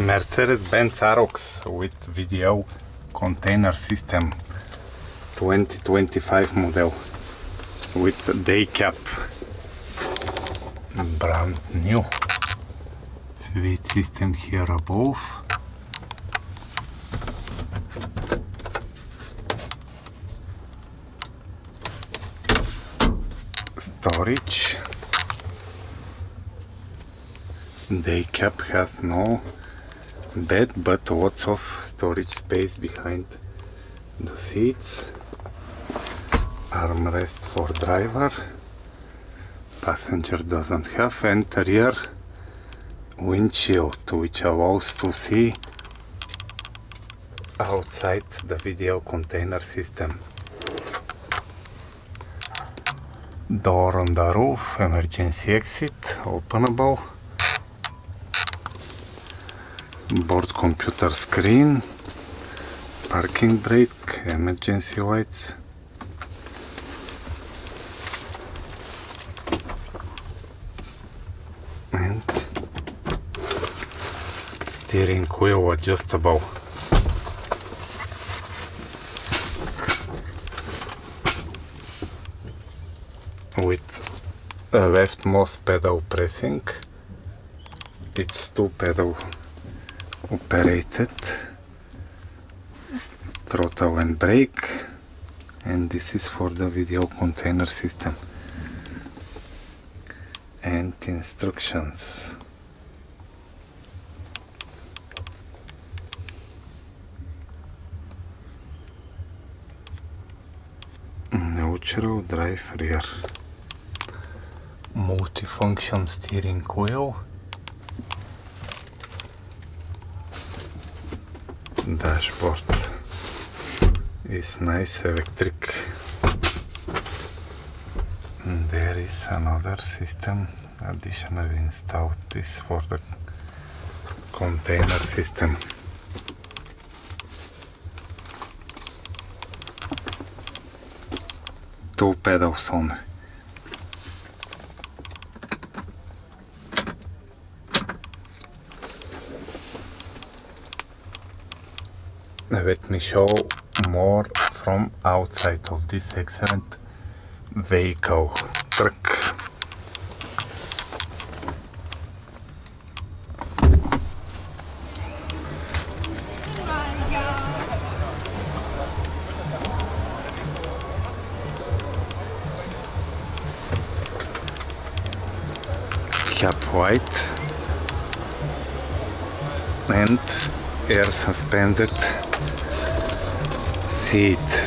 Mercedes-Benz Arocs with VDL container system 2025 model with day cap, brand new. Weight system here above. Storage. Day cap has no bed but lots of storage space behind the seats. Armrest for driver. Passenger doesn't have, and rear windshield which allows to see outside the VDL container system. Door on the roof, emergency exit, openable. Board computer screen, parking brake, emergency lights. And steering wheel adjustable. With a leftmost pedal pressing. It's two pedal operated, throttle and brake, and this is for the VDL container system. And instructions. Neutral drive rear. Multifunction steering wheel. Dashboard is nice electric. There is another system additionally installed. This for the container system. Two pedals only. Let me show more from outside of this excellent vehicle truck. Cap white and air suspended seat.